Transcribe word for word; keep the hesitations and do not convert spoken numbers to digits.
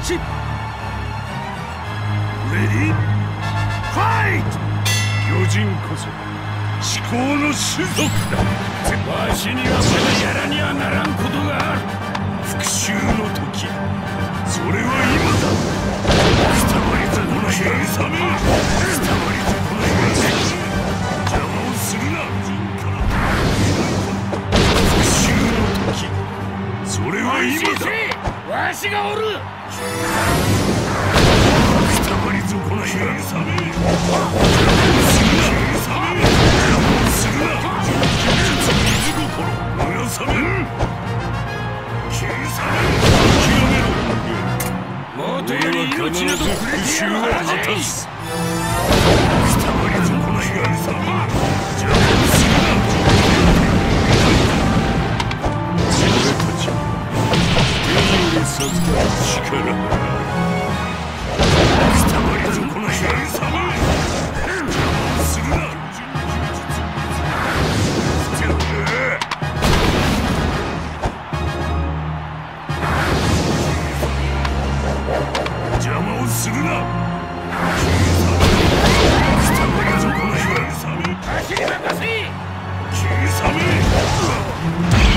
ち。レディーファイト。巨人こそ至高の種族だ。わしにはまだやらにはならんことがある。復讐の時、それは今だ。くたばりずこの日が覚め。くたばりずこの日が覚め。邪魔をするな。復讐の時、それは今だ。わしがおる。くたばりずこの日が覚め。邪魔をするな。邪魔をするな。水心村雨。消え去れ。諦めろ。もとより命などくれてやるはずです。くたばりずこの日が覚め。邪魔をするな。俺たちは手に授かる力だ。くたばりずこの日が覚め。邪魔をするな。邪魔をするな。くたばりぞこの日は覚め。足に任せ。消え覚め。